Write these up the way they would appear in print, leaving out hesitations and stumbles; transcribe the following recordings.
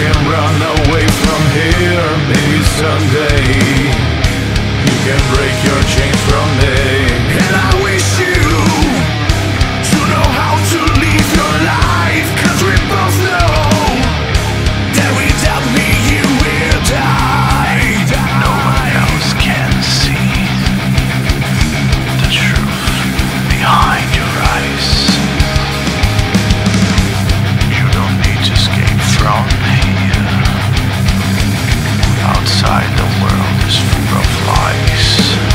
can run away from here. Maybe someday you can break your chains from me. And I wish you to know how to live your life, 'cause we both know that without me you will die. No one else can see the truth behind your eyes. You don't need to escape from here. Outside, the world is full of lies.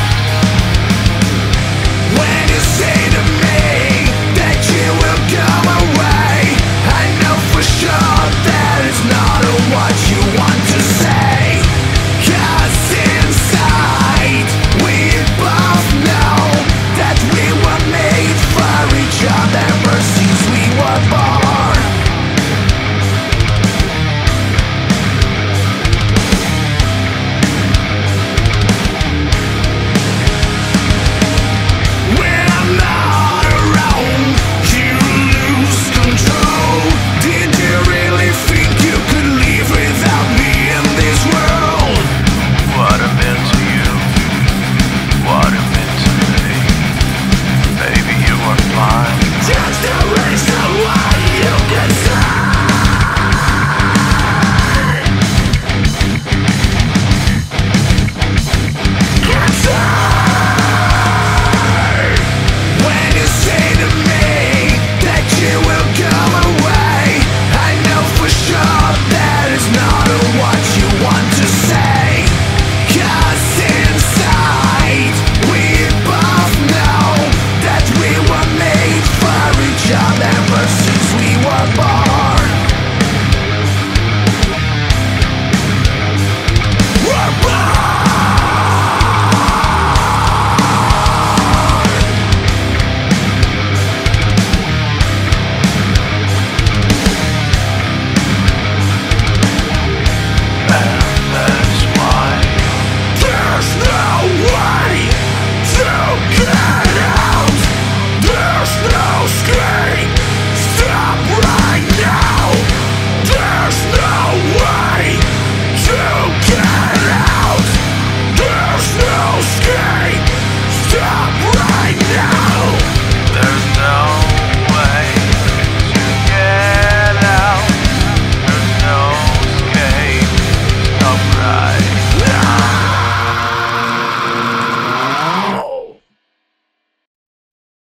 When you say to me that you will go away, I know for sure that it's not what you want to say. 'Cause inside we both know that we were made for each other ever since we were born. When I'm not around, you lose control. Did you really think you could live without me in this world? What I meant to you, what I meant to me. Baby, you are mine. Just the reason why you can say. When you say to me that you will go away, I know for sure that it's not what you want to say. 'Cause inside we both know that we were made for each other ever since we were born. We're born. And that's why There's no way to get out. There's no escape. Stop right now. There's no way to get out. There's no escape. Stop right now.